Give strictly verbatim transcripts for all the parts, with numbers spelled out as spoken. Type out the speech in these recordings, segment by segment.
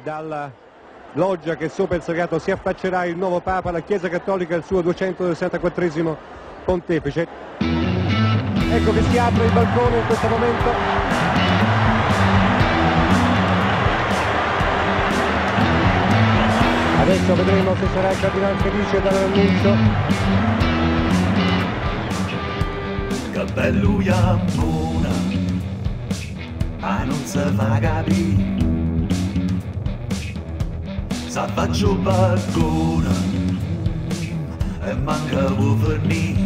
dalla loggia che sopra il sagrato si affaccerà il nuovo Papa, la Chiesa Cattolica, il suo duecentosessantaquattresimo pontefice. Ecco che si apre il balcone in questo momento. Adesso vedremo se sarà il Cardinale felice a dare l'annuncio. Che bello Iamona, ma non si fa capire. Se faccio balcone e manca può fornire.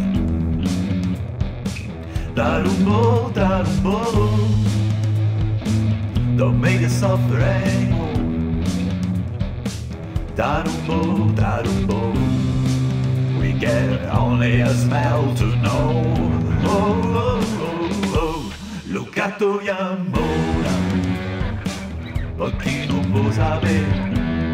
Dare un po', dare un po', don't make it suffer anymore. Dare un po', dare un po', we get only a smell to know. Oh, oh, oh, oh, Lucato Iamona, per chi non può sapere.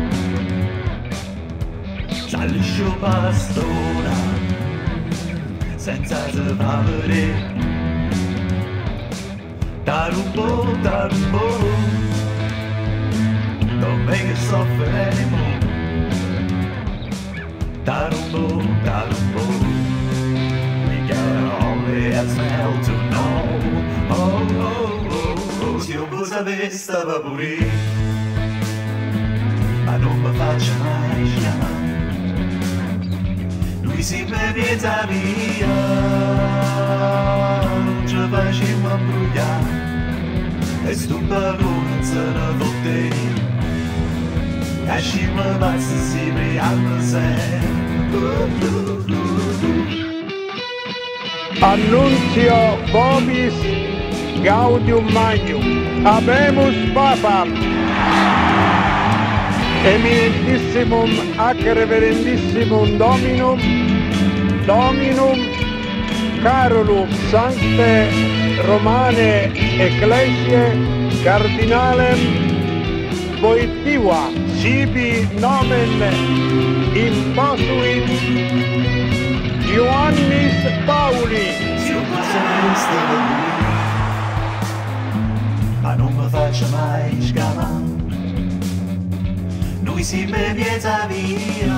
Saliscio pastona, senza se fa vedere. Dare un po', dare un po', don't make it suffer anymore. Dare un po', dare un po', we got only a smell to know. Oh, oh, oh, oh, se io può sapere stava pure, ma non mi faccio mai chiamare. Lui si mi piazza via, non ci facciamo imbrugliare, e sto balcone se ne fotte, lasciamo pazzi si brigliano sempre. Annunzio vobis gaudium magnum, habemus papam, eminentissimum ac reverendissimum dominum, dominum Carolum Sancte Romane Ecclesiae Cardinalem Wojtyła sibi nomen imposuit Ioannis Pauli. Se io posso stava lui, ma non mi faccio mai scamare. Noi si mi piazza via,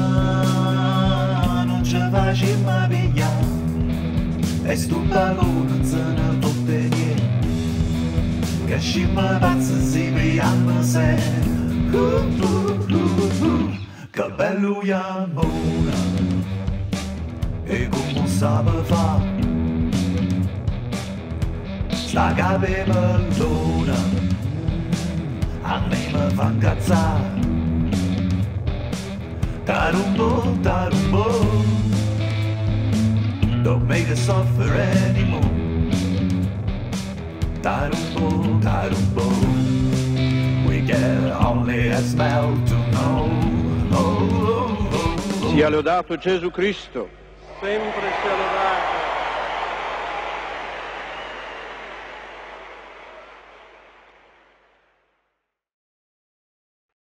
non ci facciamo pigliare, e sto balcone se ne fotte niente, che scimma pazzi si brigliano sempre. Uh, uh, uh, uh, che bello Iamona, e come sape fa, sta capemellona, a me mi fa incazzare. Dare un po', dare un po', don't make it suffer anymore. Dare un po', dare un po', we get only a smell to know. Oh, oh, oh, oh. Sia lodato Gesù Cristo. Sempre sia lodato.